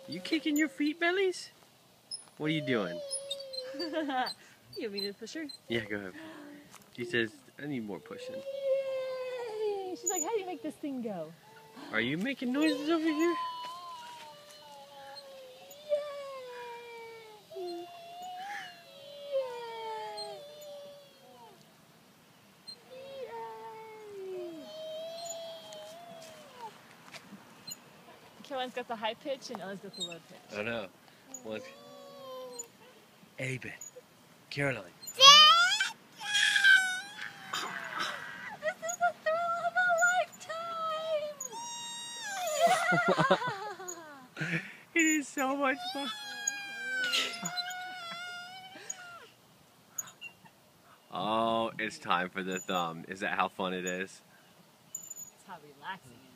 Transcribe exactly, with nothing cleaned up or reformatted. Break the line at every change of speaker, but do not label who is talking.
You kicking your feet bellies? What are you doing?
You want me to push her?
Yeah, go ahead. She says, I need more pushing.
Yay! She's like, how do you make this thing go?
Are you making noises over here?
Yay! Yay! Caroline's got the high pitch and Ella's got the low pitch.
I know. Look. Aben. Caroline.
This is a thrill of a lifetime!
It is so much fun. Oh, it's time for the thumb. Is that how fun it is?
That's how relaxing it is.